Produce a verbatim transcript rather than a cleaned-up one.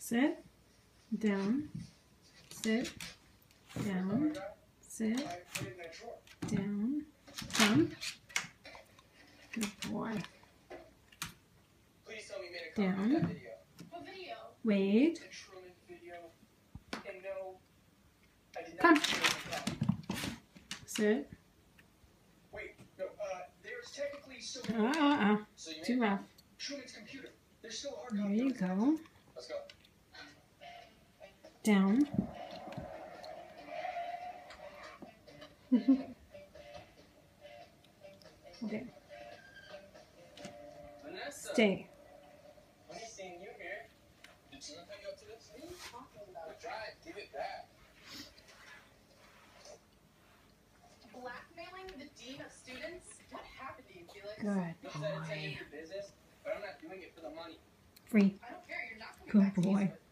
Sit. Down. Sit. Down. Sit. Down. Jump. Good boy. Down. Wait. Come. Sit. Uh, uh, uh. Too rough. There you go. Down. Okay. Stay. Blackmailing the dean of students? What happened to you, Felix? Good boy. But I'm not doing it for the money. Free. I don't care. You're not going Good boy.